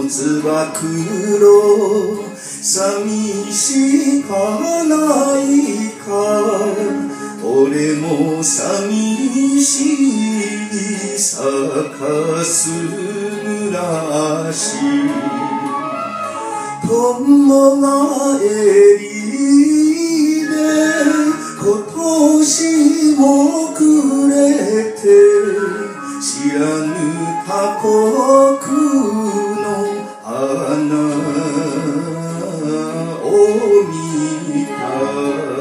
つば九郎寂しかないか俺も寂しい坂す暮らし友が襟で今年もくれて知らぬ他国の花を見た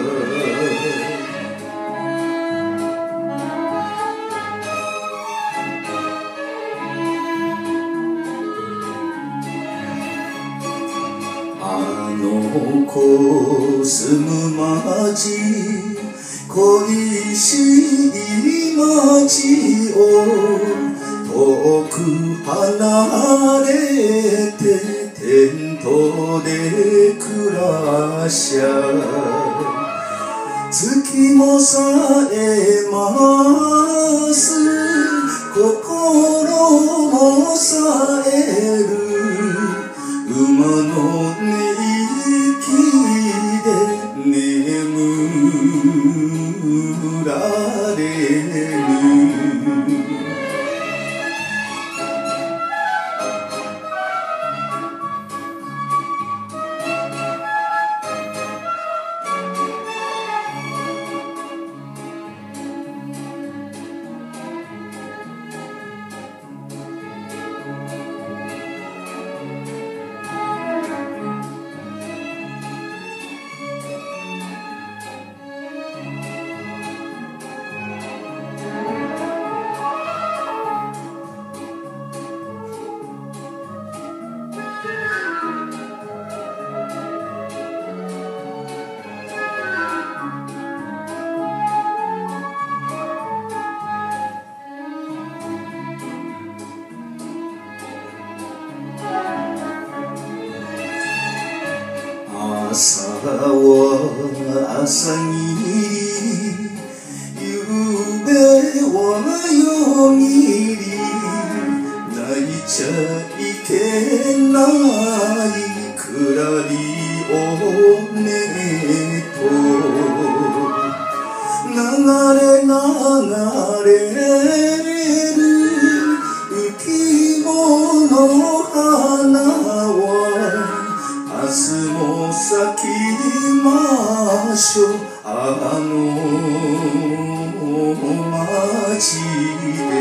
あの子住む町恋しい町を遠く離れてテントで暮らしゃ月もさえます心もさえる馬の寝息で眠られる朝は朝霧夕べは夜霧泣いちゃいけないくらりおねと流れる浮物の花は明日も咲きましょうあの街で